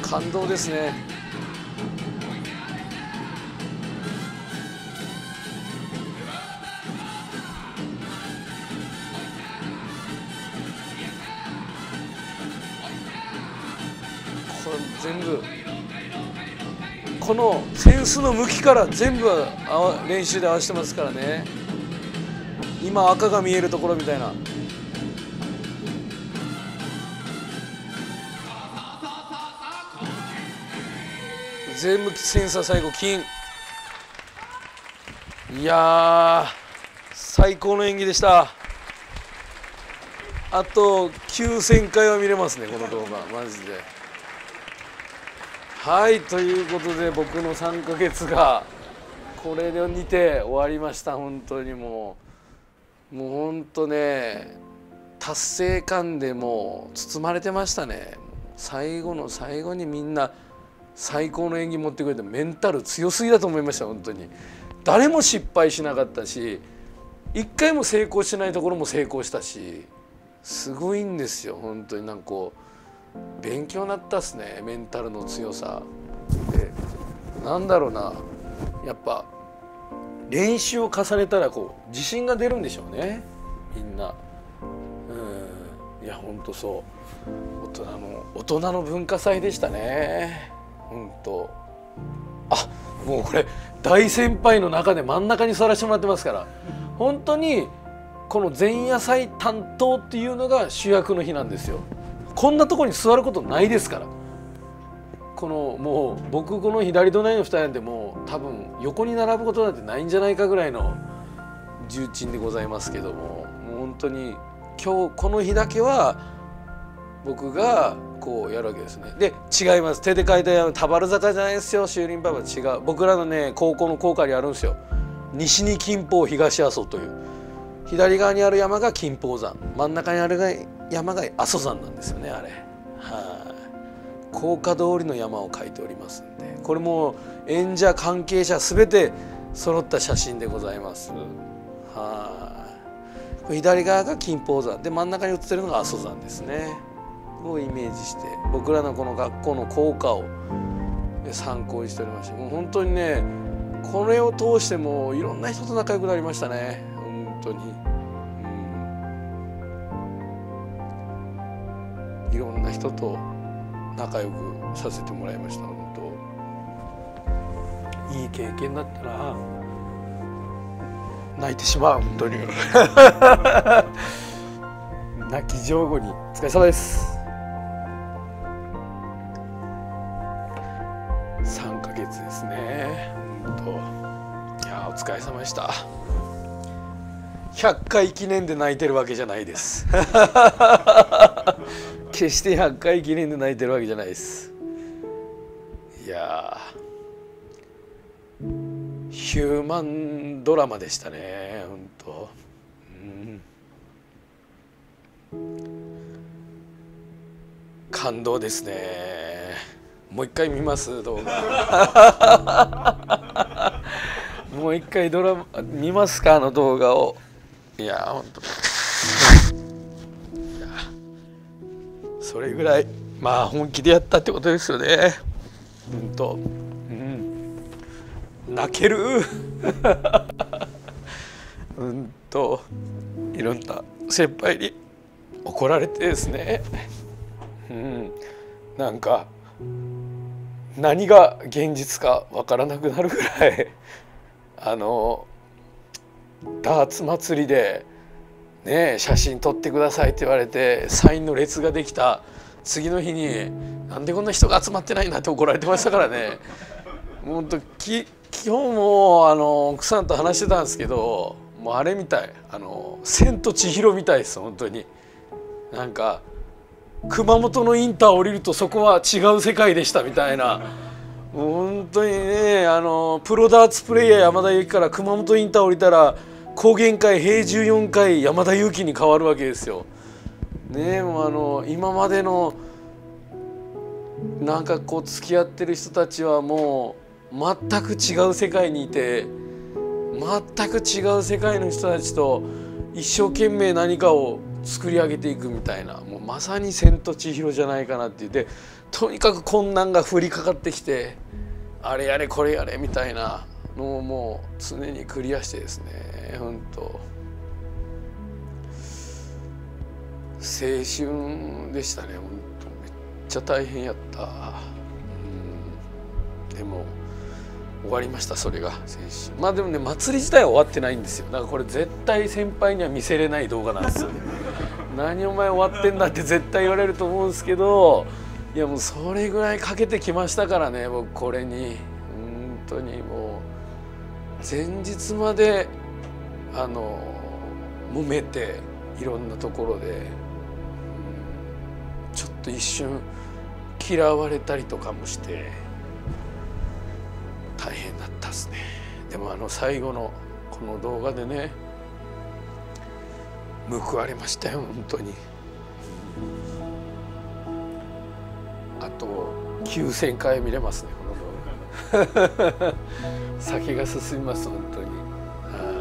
感動ですね。これ全部この扇子の向きから全部練習で合わせてますからね。今赤が見えるところみたいな。全部センサー最後金。いやー最高の演技でした。あと9000回は見れますねこの動画マジで。はいということで僕の3ヶ月がこれにて終わりました。本当にもう本当ね達成感でもう包まれてましたね。最後の最後にみんな最高の演技持ってくれてメンタル強すぎだと思いました。本当に誰も失敗しなかったし一回も成功しないところも成功したしすごいんですよ。本当になんかこう勉強になったっすねメンタルの強さで。なんだろうなやっぱ練習を重ねたらこう自信が出るんでしょうねみんな。いや本当そう大人の文化祭でしたね本当。あもうこれ大先輩の中で真ん中に座らせてもらってますから本当にこの前夜祭担当っていうのが主役の日なんですよ。こんなところに座ることないですから。このもう僕この左隣の2人なんてもう多分横に並ぶことなんてないんじゃないかぐらいの重鎮でございますけども、もう本当に今日この日だけは僕がこうやるわけですね。で違います。手で書いた田原坂じゃないですよ。秀林パパ違う。僕らのね高校の校歌にあるんですよ。西に金峰東阿蘇という左側にある山が金峰山真ん中にある山が阿蘇山なんですよねあれ。校歌通りの山を描いておりますんでこれも演者関係者全て揃った写真でございます。左側が金峰山で真ん中に写ってるのが阿蘇山ですね。をイメージして僕らのこの学校の校歌を参考にしておりましてもう本当にねこれを通してもいろんな人と仲良くなりましたね本当に。いろんな人と仲良くさせてもらいました本当。いい経験だったな。泣いてしまう本当に泣き上手にお疲れ様です。3ヶ月ですね本当。いやお疲れ様でした。100回記念で泣いてるわけじゃないです決して100回記念で泣いてるわけじゃないです。いやヒューマンドラマでしたね本当。感動ですね。もう一回見ます動画もう一回ドラマ見ますか動画を。いや本当それぐらいまあ本気でやったってことですよね本当。泣けるうんといろんな先輩に怒られてですねなんか何が現実かわからなくなるぐらいダーツ祭りでね写真撮ってくださいって言われてサインの列ができた次の日になんでこんな人が集まってないんだって怒られてましたからね。もうほんと今日も奥さんと話してたんですけどもうあれみたい千と千尋みたいです本当に。なんか熊本のインター降りるとそこは違う世界でしたみたいな。もう本当にねプロダーツプレイヤー山田裕貴から熊本インター降りたら高原会平14回山田裕貴に変わるわけですよ。ねもう今までのなんかこう付き合ってる人たちはもう全く違う世界にいて全く違う世界の人たちと一生懸命何かを作り上げていくみたいな、もうまさに「千と千尋」じゃないかなって言って、とにかく困難が降りかかってきて、あれやれこれやれみたいなのをもう常にクリアしてですね、本当青春でしたね。本当めっちゃ大変やった。でも終わりました、それが青春。まあでもね、祭り自体は終わってないんですよ。だからこれ絶対先輩には見せれない動画なんですよね。何お前終わってんだって絶対言われると思うんですけど、いやもうそれぐらいかけてきましたからね、僕これに。本当にもう前日まで揉めて、いろんなところで、ちょっと一瞬嫌われたりとかもして大変だったですね。でも最後のこの動画でね、報われましたよ本当に。あと9000回見れますねこの動画。先が進みます本当に。